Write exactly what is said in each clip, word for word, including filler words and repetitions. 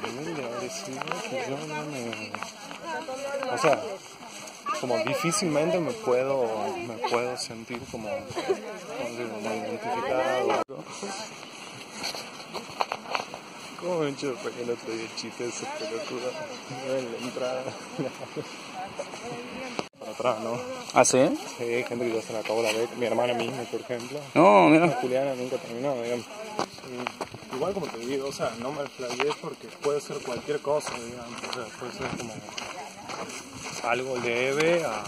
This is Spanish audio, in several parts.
muy agresivo que yo no me... O sea, como difícilmente me puedo, me puedo sentir como, como digo, muy identificado. ¿Cómo me he hecho el otro día el chiste de ese pelotudo en la entrada? Para atrás, ¿no? ¿Ah, sí? Sí, hay gente que ya se le acabó la beca. Mi hermana misma, por ejemplo. No, mira. Juliana nunca terminó, digamos. Y igual como te digo, o sea, no me flayé porque puede ser cualquier cosa, digamos. O sea, puede ser como algo leve a...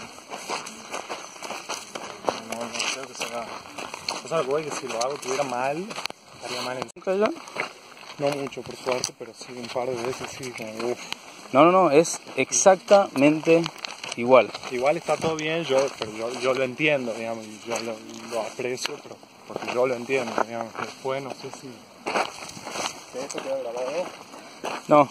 No, no creo que sea... O sea, güey, que si lo hago tuviera mal, estaría mal en... ¿Está allá? No mucho, por suerte, pero sí un par de veces sí, como uff. No, no, no, es exactamente igual. Igual está todo bien, yo, pero yo, yo lo entiendo, digamos, y yo lo, lo aprecio, pero porque yo lo entiendo, digamos. Después no sé si... ¿Que esto queda grabado? No.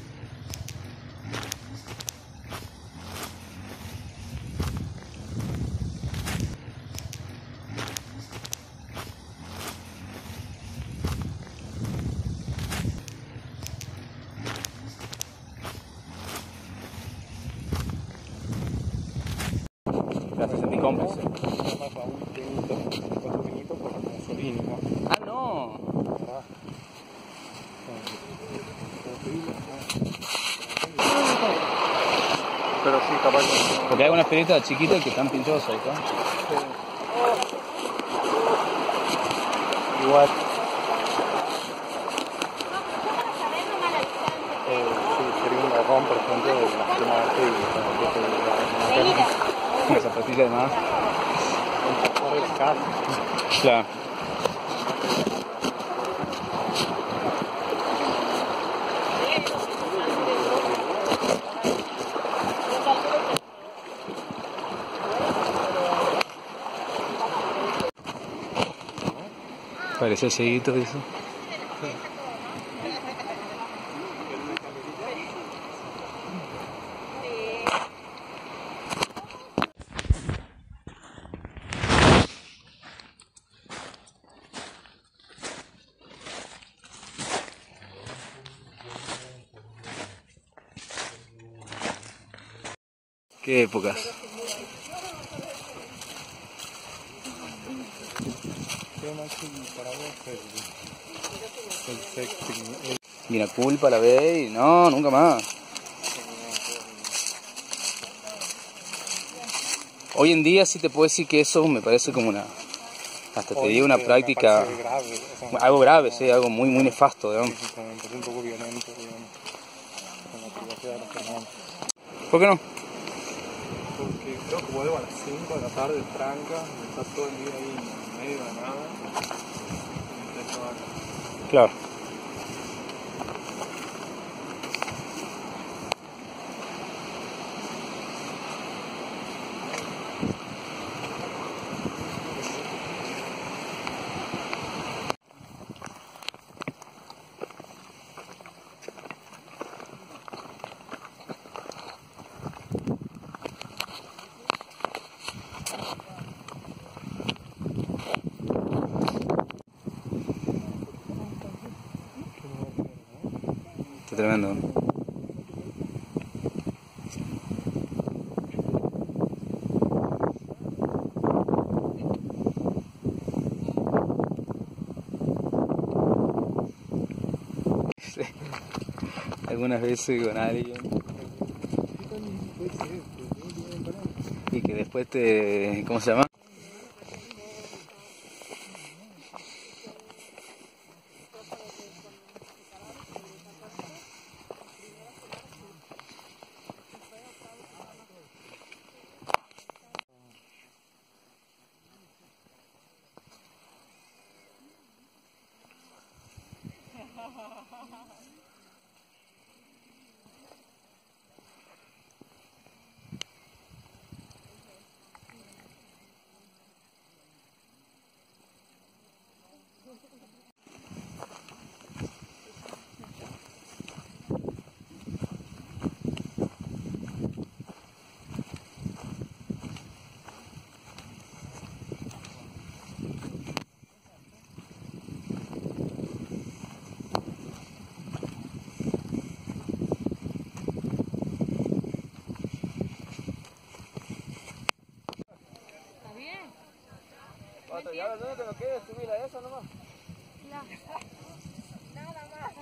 Gracias a mi cómplice. Además, Raúl, vinito, cuatro vinitos por la gasolina, ¿no? Ah, no. Ah. Pero sí, capaz que... Porque hay unas pelitas chiquitas que están pinchosas, ¿está? Sí. Igual. Eh, sí, sería un garrón, por ejemplo, de la prima de y Una zapatilla de más. por el carro. Claro. Parece seguito eso. Qué épocas. ¿Qué más para vos el, el sexting? El... Mira, culpa la ve y no, nunca más. Hoy en día sí te puedo decir que eso me parece como una, hasta te digo una práctica, grave, o sea, algo grave, sí, algo muy muy nefasto, digamos. Sí, sí, me parece un poco violento, digamos, con la privacidad de los hermanos. ¿Por qué no? Porque creo que vuelvo a las cinco de la tarde tranca, estás todo el día ahí en medio de nada, y te acá. Claro. Está tremendo, ¿no? Algunas veces con alguien y que después te... ¿cómo se llama?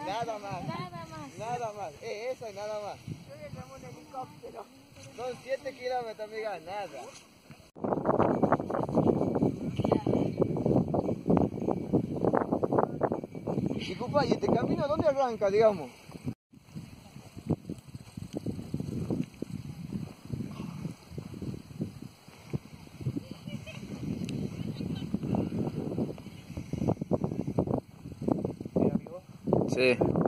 Nada más. Nada más. Nada más. Eh, eso y nada más. Yo le llamo un helicóptero. Son siete kilómetros, amiga, nada. Y compa, ¿y este camino dónde arranca, digamos? Sí.